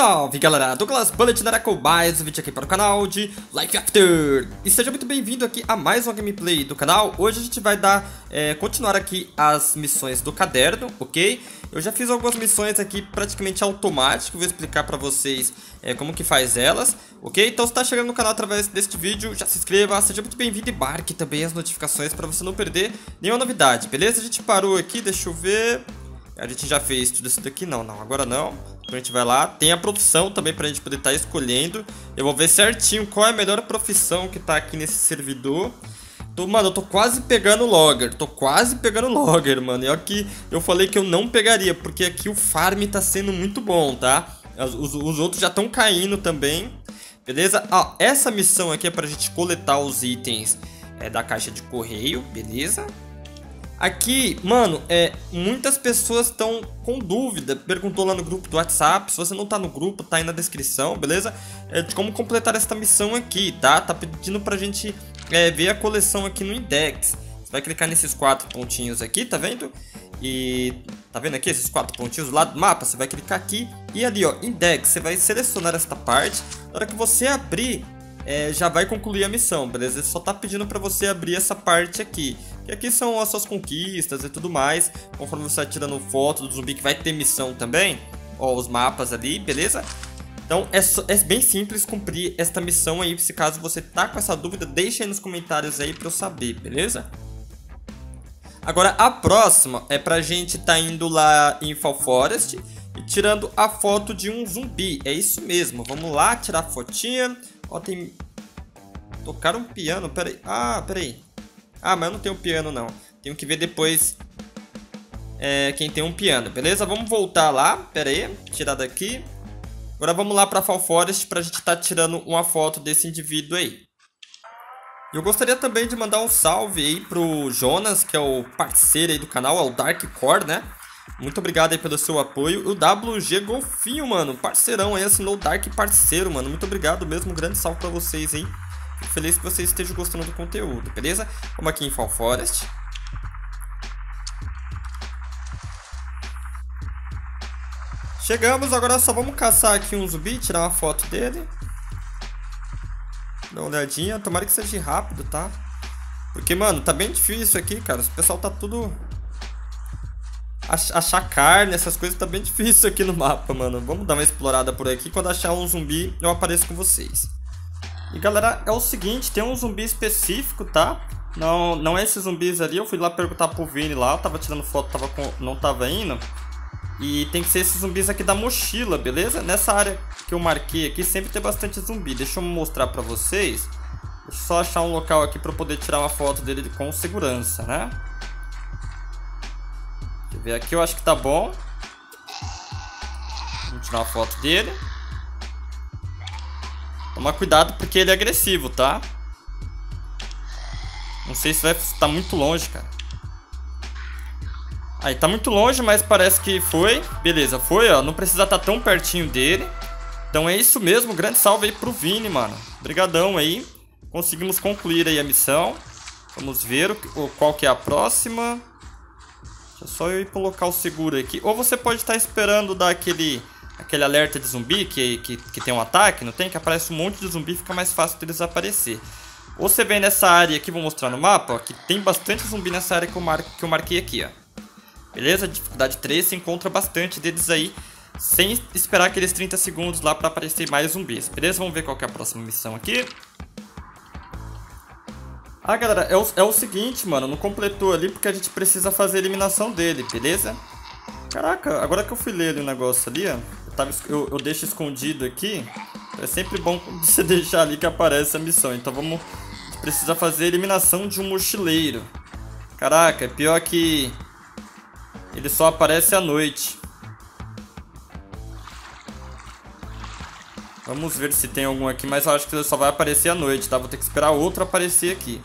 Salve galera, Douglas Bullet com mais um vídeo aqui para o canal de Life After. E seja muito bem-vindo aqui a mais uma gameplay do canal. Hoje a gente vai continuar aqui as missões do caderno, ok? Eu já fiz algumas missões aqui praticamente automático, vou explicar para vocês como que faz elas, ok? Então se está chegando no canal através deste vídeo, já se inscreva, seja muito bem-vindo e marque também as notificações para você não perder nenhuma novidade, beleza? A gente parou aqui, deixa eu ver... A gente já fez tudo isso daqui, não, agora não. Então a gente vai lá, tem a profissão também pra gente poder estar escolhendo. Eu vou ver certinho qual é a melhor profissão que tá aqui nesse servidor. Mano, eu tô quase pegando logger, mano. E olha que eu falei que eu não pegaria, porque aqui o farm tá sendo muito bom, tá? Os outros já estão caindo também, beleza? Ah, essa missão aqui é pra gente coletar os itens da caixa de correio, beleza? Aqui, mano, muitas pessoas estão com dúvida, perguntou lá no grupo do WhatsApp, se você não tá no grupo, tá aí na descrição, beleza? De como completar esta missão aqui, tá? Tá pedindo pra gente ver a coleção aqui no Index. Você vai clicar nesses 4 pontinhos aqui, tá vendo? E tá vendo aqui esses 4 pontinhos lá do mapa? Você vai clicar aqui e ali, ó, Index, você vai selecionar esta parte. Na hora que você abrir, já vai concluir a missão, beleza? Ele só tá pedindo pra você abrir essa parte aqui. Que aqui são as suas conquistas e tudo mais. Conforme você vai tirando foto do zumbi, que vai ter missão também. Ó, os mapas ali, beleza? Então é bem simples cumprir esta missão aí. Se caso você tá com essa dúvida, deixa aí nos comentários aí pra eu saber, beleza? Agora a próxima é pra gente tá indo lá em Fall Forest e tirando a foto de um zumbi. É isso mesmo, vamos lá tirar a fotinha. Ó, tem... Tocaram um piano, peraí. Ah, peraí. Ah, mas eu não tenho piano não. Tenho que ver depois quem tem um piano, beleza? Vamos voltar lá, peraí. Tirar daqui. Agora vamos lá pra Fall Forest pra gente tá tirando uma foto desse indivíduo aí. Eu gostaria também de mandar um salve aí pro Jonas, que é o parceiro aí do canal, é o Dark Core, né? Muito obrigado aí pelo seu apoio. O WG Golfinho, mano, parceirão aí, assinou o Dark Parceiro, mano. Muito obrigado mesmo, um grande salve pra vocês aí. Fico feliz que vocês estejam gostando do conteúdo, beleza? Vamos aqui em Fall Forest. Chegamos, agora só vamos caçar aqui um zumbi, tirar uma foto dele. Dá uma olhadinha, tomara que seja rápido, tá? Porque, mano, tá bem difícil aqui, cara. O pessoal tá tudo... Achar carne, essas coisas tá bem difícil aqui no mapa, mano. Vamos dar uma explorada por aqui. Quando achar um zumbi, eu apareço com vocês. E galera, é o seguinte, tem um zumbi específico, tá? Não é esses zumbis ali. Eu fui lá perguntar pro Vini lá, eu tava tirando foto, não tava indo. E tem que ser esses zumbis aqui da mochila, beleza? Nessa área que eu marquei aqui sempre tem bastante zumbi. Deixa eu mostrar pra vocês. Deixa eu só achar um local aqui pra eu poder tirar uma foto dele com segurança, né? Deixa eu ver aqui, eu acho que tá bom. Vamos tirar uma foto dele. Toma cuidado porque ele é agressivo, tá? Não sei se vai estar muito longe, cara. Aí, tá muito longe, mas parece que foi. Beleza, foi, ó. Não precisa estar tão pertinho dele. Então é isso mesmo. Grande salve aí pro Vini, mano. Obrigadão aí. Conseguimos concluir aí a missão. Vamos ver qual que é a próxima. Deixa só eu ir pro local seguro aqui. Ou você pode estar esperando dar aquele alerta de zumbi que tem um ataque, não tem? Que aparece um monte de zumbi, fica mais fácil deles aparecer. Ou você vem nessa área aqui, vou mostrar no mapa, ó, que tem bastante zumbi nessa área que eu marquei aqui, ó. Beleza? Dificuldade 3, você encontra bastante deles aí, sem esperar aqueles 30 segundos lá pra aparecer mais zumbis. Beleza? Vamos ver qual que é a próxima missão aqui. Ah, galera, é o seguinte, mano, não completou ali porque a gente precisa fazer a eliminação dele, beleza? Caraca, agora que eu fui ler ali o negócio ali, ó, eu deixo escondido aqui. É sempre bom você deixar ali que aparece a missão. Então a gente precisa fazer a eliminação de um mochileiro. Caraca, é pior que ele só aparece à noite. Vamos ver se tem algum aqui, mas eu acho que ele só vai aparecer à noite, tá? Vou ter que esperar outro aparecer aqui.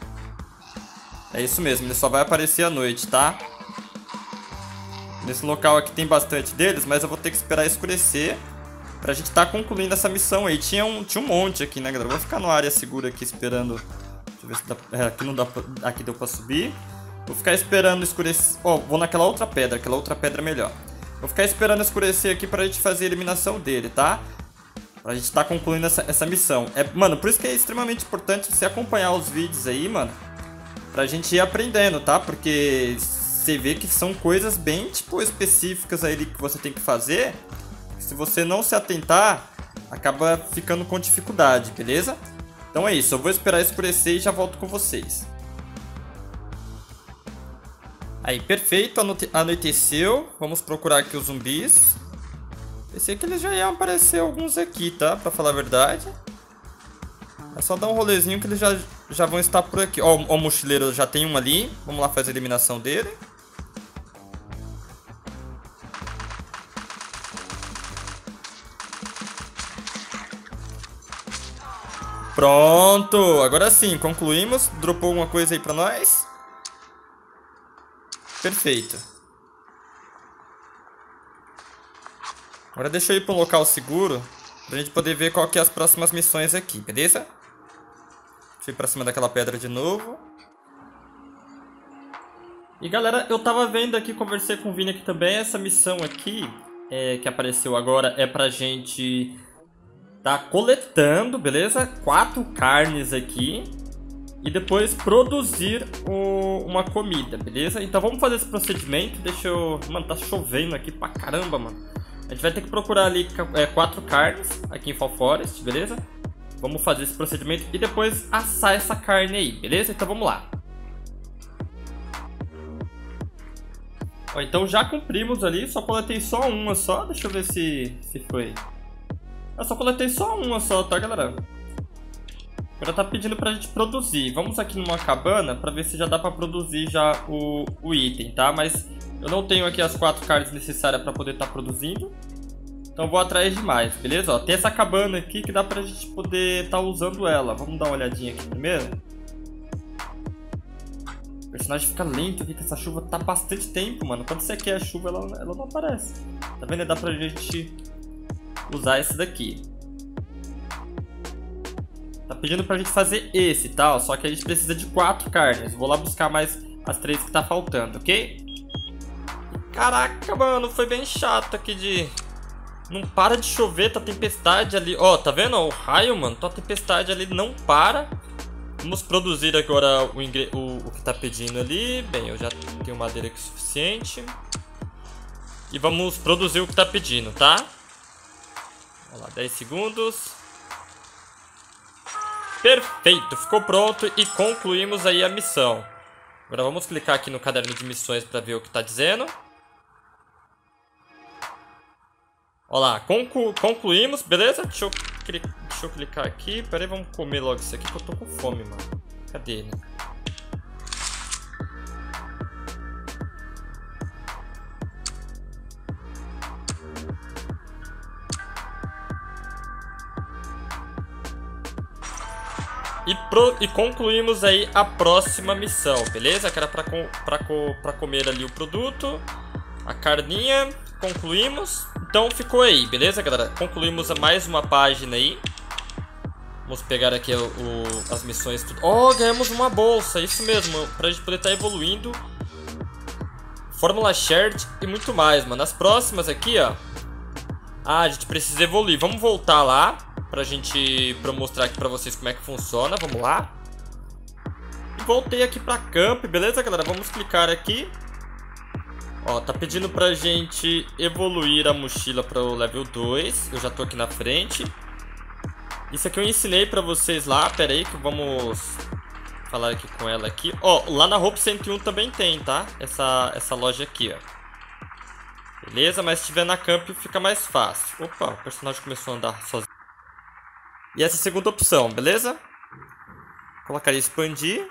É isso mesmo, ele só vai aparecer à noite, tá? Nesse local aqui tem bastante deles, mas eu vou ter que esperar escurecer pra gente tá concluindo essa missão aí. Tinha um monte aqui, né, galera? Vou ficar numa área segura aqui esperando. Deixa eu ver se dá... aqui não dá pra... Aqui deu pra subir. Vou ficar esperando escurecer. Ó, vou naquela outra pedra. Aquela outra pedra é melhor. Vou ficar esperando escurecer aqui pra gente fazer a eliminação dele, tá? Pra gente tá concluindo essa missão. Mano, por isso que é extremamente importante você acompanhar os vídeos aí, mano. Pra gente ir aprendendo, tá? Porque você vê que são coisas bem, tipo, específicas aí que você tem que fazer. Se você não se atentar, acaba ficando com dificuldade, beleza? Então é isso, eu vou esperar escurecer e já volto com vocês. Aí, perfeito, anoiteceu. Vamos procurar aqui os zumbis. Pensei que eles já iam aparecer alguns aqui, tá? Pra falar a verdade. É só dar um rolezinho que eles já vão estar por aqui. Ó, o mochileiro já tem um ali. Vamos lá fazer a eliminação dele. Pronto, agora sim, concluímos. Dropou alguma coisa aí pra nós? Perfeito. Agora deixa eu ir para um local seguro pra gente poder ver qual que é as próximas missões aqui, beleza? Deixa eu ir pra cima daquela pedra de novo. E galera, eu tava vendo aqui, conversei com o Vini aqui também. Essa missão aqui que apareceu agora é pra gente tá coletando, beleza? 4 carnes aqui. E depois produzir uma comida, beleza? Então vamos fazer esse procedimento. Deixa eu... Mano, tá chovendo aqui pra caramba, mano. A gente vai ter que procurar ali 4 carnes aqui em Fall Forest, beleza? Vamos fazer esse procedimento e depois assar essa carne aí, beleza? Então vamos lá. Ó, então já cumprimos ali, só coletei só uma só. Deixa eu ver se foi. Eu só coletei só uma só, tá, galera? Agora tá pedindo pra gente produzir. Vamos aqui numa cabana pra ver se já dá pra produzir já o item, tá? Mas eu não tenho aqui as 4 carnes necessárias pra poder estar produzindo. Então vou atrás de mais, beleza? Ó, tem essa cabana aqui que dá pra gente poder estar usando ela. Vamos dar uma olhadinha aqui primeiro. O personagem fica lento aqui, que essa chuva tá bastante tempo, mano. Quando você quer a chuva, ela não aparece. Tá vendo? Dá pra gente usar esse daqui. Tá pedindo pra gente fazer esse, tá? Só que a gente precisa de 4 carnes. Vou lá buscar mais as 3 que tá faltando, ok? Caraca, mano, foi bem chato aqui de... Não para de chover, tá tempestade ali. Ó, tá vendo? O raio, mano, tá tempestade ali, não para. Vamos produzir agora o que tá pedindo ali. Bem, eu já tenho madeira aqui suficiente. E vamos produzir o que tá pedindo, tá? Olha lá, 10 segundos. Perfeito, ficou pronto e concluímos aí a missão. Agora vamos clicar aqui no caderno de missões para ver o que está dizendo. Olha lá, concluímos, beleza? Deixa eu clicar aqui. Pera aí, vamos comer logo isso aqui que eu tô com fome, mano. Cadê, né? E concluímos aí a próxima missão, beleza? Que era pra comer ali o produto, a carninha, concluímos. Então ficou aí, beleza, galera? Concluímos mais uma página aí. Vamos pegar aqui as missões. Oh, ganhamos uma bolsa, isso mesmo, pra gente poder estar evoluindo. Fórmula Shared e muito mais, mano. As próximas aqui, ó. Ah, a gente precisa evoluir. Vamos voltar lá pra mostrar aqui pra vocês como é que funciona. Vamos lá. E voltei aqui pra camp, beleza, galera? Vamos clicar aqui. Ó, tá pedindo pra gente evoluir a mochila para o level 2. Eu já tô aqui na frente. Isso aqui eu ensinei pra vocês lá. Pera aí que vamos falar aqui com ela aqui. Ó, lá na Hope 101 também tem, tá? Essa loja aqui, ó. Beleza? Mas se tiver na camp fica mais fácil. Opa, o personagem começou a andar sozinho. E essa é a segunda opção, beleza? Colocaria expandir.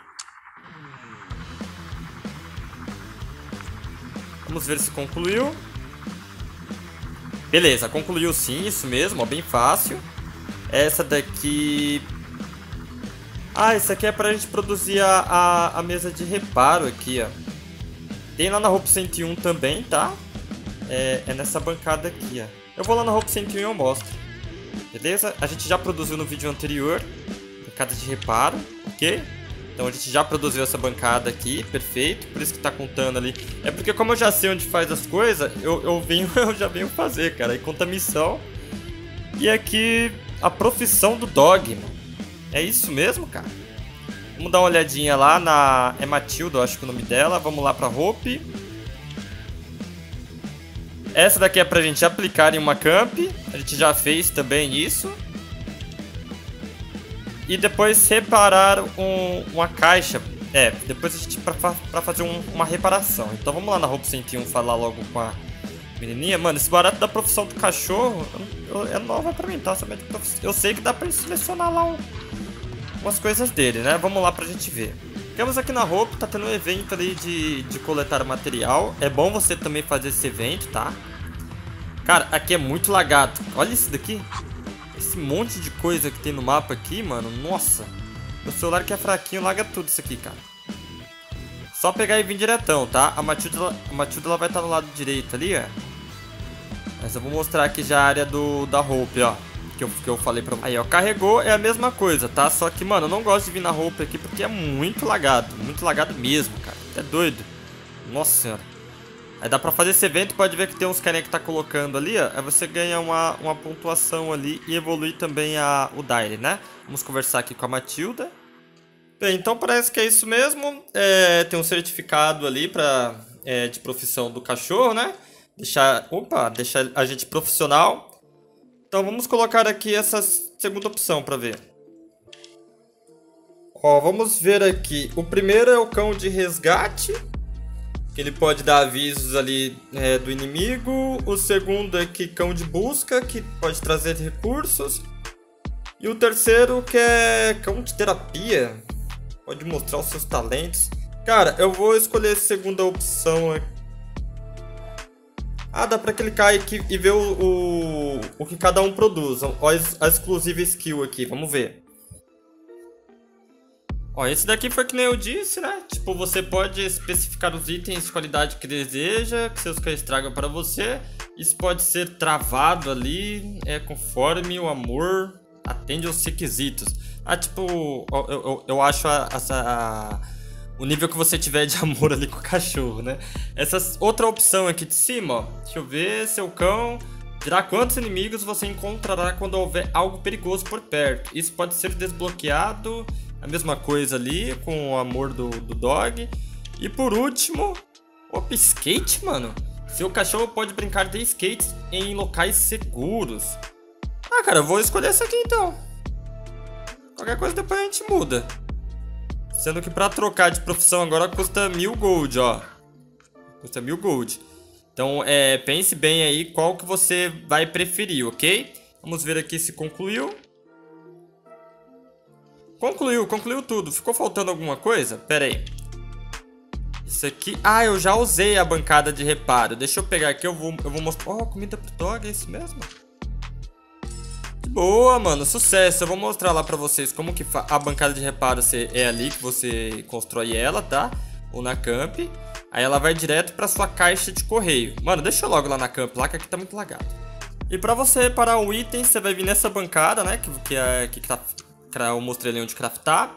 Vamos ver se concluiu. Beleza, concluiu sim, isso mesmo, ó, bem fácil. Essa daqui... Ah, isso aqui é pra gente produzir a mesa de reparo aqui, ó. Tem lá na Hope 101 também, tá? É nessa bancada aqui, ó. Eu vou lá na Hope 101 e eu mostro. Beleza? A gente já produziu no vídeo anterior. Bancada de reparo, ok? Então a gente já produziu essa bancada aqui, perfeito. Por isso que tá contando ali. É porque como eu já sei onde faz as coisas, eu já venho fazer, cara. Aí conta a missão. E aqui a profissão do dog, mano. É isso mesmo, cara? Vamos dar uma olhadinha lá na... É Matilda, eu acho que é o nome dela. Vamos lá pra Hope. Essa daqui é pra gente aplicar em uma camp. A gente já fez também isso. E depois reparar uma caixa. É, depois a gente pra fazer uma reparação. Então vamos lá na Hope 101 falar logo com a menininha. Mano, esse barato da profissão do cachorro é nova pra mim, tá? Eu sei que dá pra selecionar lá umas coisas dele, né? Vamos lá pra gente ver. Ficamos aqui na Hope, tá tendo um evento ali de coletar material. É bom você também fazer esse evento, tá? Cara, aqui é muito lagado. Olha isso daqui. Esse monte de coisa que tem no mapa aqui, mano. Nossa. Meu celular que é fraquinho, laga tudo isso aqui, cara. Só pegar e vir diretão, tá? A Matilda ela vai estar no lado direito ali, ó. Mas eu vou mostrar aqui já a área da Hope, ó. Que eu falei pra você. Aí, ó, carregou, é a mesma coisa, tá? Só que, mano, eu não gosto de vir na Hope aqui porque é muito lagado mesmo, cara. É doido. Nossa senhora. Aí dá pra fazer esse evento, pode ver que tem uns carinha que tá colocando ali, ó. Aí você ganha uma pontuação ali e evolui também o Dire, né? Vamos conversar aqui com a Matilda. Bem, então parece que é isso mesmo. Tem um certificado ali de profissão do cachorro, né? Deixar a gente profissional. Então vamos colocar aqui essa segunda opção pra ver. Ó, vamos ver aqui. O primeiro é o cão de resgate, que ele pode dar avisos ali do inimigo. O segundo é que cão de busca, que pode trazer recursos. E o terceiro que é cão de terapia, pode mostrar os seus talentos. Cara, eu vou escolher a segunda opção aqui. Ah, dá pra clicar aqui e ver o que cada um produz. Ó, a exclusiva skill aqui, vamos ver. Ó, esse daqui foi que nem eu disse, né? Tipo, você pode especificar os itens de qualidade que deseja, que seus cães tragam para você. Isso pode ser travado ali, conforme o amor atende aos requisitos. Ah, tipo, eu acho o nível que você tiver de amor ali com o cachorro, né? Essa outra opção aqui de cima, ó. Deixa eu ver, seu cão dirá quantos inimigos você encontrará quando houver algo perigoso por perto. Isso pode ser desbloqueado. A mesma coisa ali, com o amor do dog. E por último, opa, skate, mano. Seu cachorro pode brincar de skate em locais seguros. Ah, cara, eu vou escolher essa aqui então. Qualquer coisa depois a gente muda. Sendo que pra trocar de profissão agora custa 1000 gold, ó. Custa 1000 gold. Então, pense bem aí qual que você vai preferir, ok? Vamos ver aqui se concluiu. Concluiu tudo. Ficou faltando alguma coisa? Pera aí. Isso aqui... Ah, eu já usei a bancada de reparo. Deixa eu pegar aqui, eu vou mostrar... Oh, comida pro dog, é isso mesmo? Boa, mano, sucesso. Eu vou mostrar lá pra vocês como que a bancada de reparo é ali que você constrói ela, tá? Ou na camp. Aí ela vai direto pra sua caixa de correio. Mano, deixa eu logo lá na camp lá, que aqui tá muito lagado. E pra você reparar um item, você vai vir nessa bancada, né? Que eu mostrei ali onde craftar.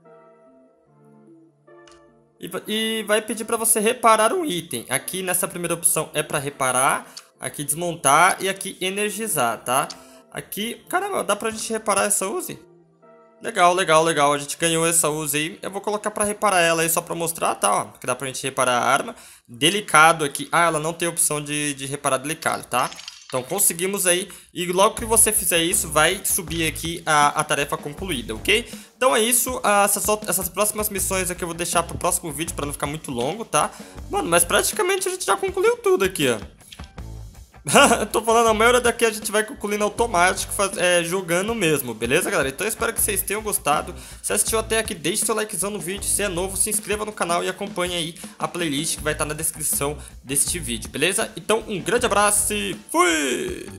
E vai pedir pra você reparar um item. Aqui nessa primeira opção é pra reparar. Aqui desmontar e aqui energizar, tá? Aqui, caramba, dá pra gente reparar essa Uzi? Legal, legal, legal. A gente ganhou essa Uzi aí. Eu vou colocar pra reparar ela aí só pra mostrar, tá? Ó, que dá pra gente reparar a arma. Delicado aqui. Ah, ela não tem opção de reparar delicado, tá? Então conseguimos aí. E logo que você fizer isso, vai subir aqui a tarefa concluída, ok? Então é isso. Essas próximas missões aqui eu vou deixar pro próximo vídeo pra não ficar muito longo, tá? Mano, mas praticamente a gente já concluiu tudo aqui, ó. Eu tô falando, a maioria daqui a gente vai concluindo automático, jogando mesmo, beleza, galera? Então eu espero que vocês tenham gostado. Se assistiu até aqui, deixe seu likezão no vídeo. Se é novo, se inscreva no canal e acompanhe aí a playlist que vai estar na descrição deste vídeo, beleza? Então um grande abraço e fui!